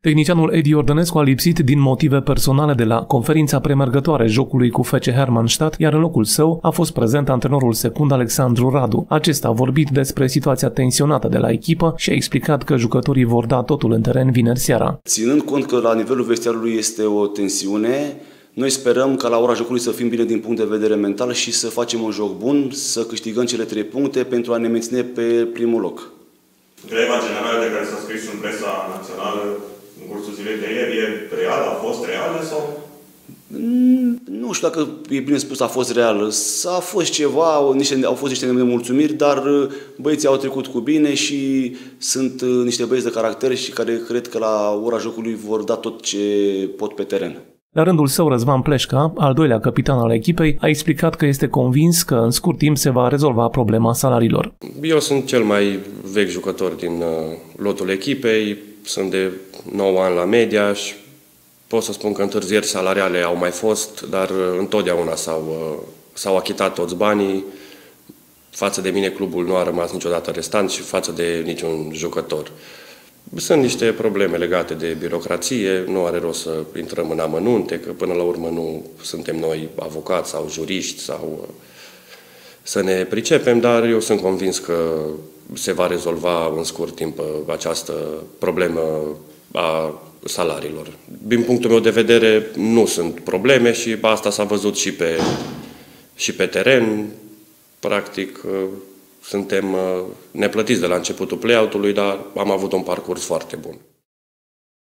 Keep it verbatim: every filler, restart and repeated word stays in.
Tehnicianul Edi Ordănescu a lipsit din motive personale de la conferința premergătoare jocului cu F C Hermannstadt, iar în locul său a fost prezent antrenorul secund Alexandru Radu. Acesta a vorbit despre situația tensionată de la echipă și a explicat că jucătorii vor da totul în teren vineri seara. Ținând cont că la nivelul vestiarului este o tensiune, noi sperăm ca la ora jocului să fim bine din punct de vedere mental și să facem un joc bun, să câștigăm cele trei puncte pentru a ne menține pe primul loc. Greva generală de care s-a scris în presa națională în cursul zilei de ieri, e reală? A fost reală sau? Nu știu dacă e bine spus a fost reală. A fost ceva, au, niște, au fost niște nemulțumiri, dar băieții au trecut cu bine și sunt niște băieți de caracter și care cred că la ora jocului vor da tot ce pot pe teren. La rândul său, Răzvan Pleșca, al doilea capitan al echipei, a explicat că este convins că în scurt timp se va rezolva problema salariilor. Eu sunt cel mai vechi jucător din lotul echipei, sunt de nouă ani la media și pot să spun că întârzieri salariale au mai fost, dar întotdeauna s-au, s-au achitat toți banii. Față de mine clubul nu a rămas niciodată restant și față de niciun jucător. Sunt niște probleme legate de birocrație, nu are rost să intrăm în amănunte, că până la urmă nu suntem noi avocați sau juriști sau să ne pricepem, dar eu sunt convins că se va rezolva în scurt timp această problemă a salariilor. Din punctul meu de vedere nu sunt probleme și asta s-a văzut și pe, și pe teren. Practic suntem neplătiți de la începutul play-out-ului, dar am avut un parcurs foarte bun.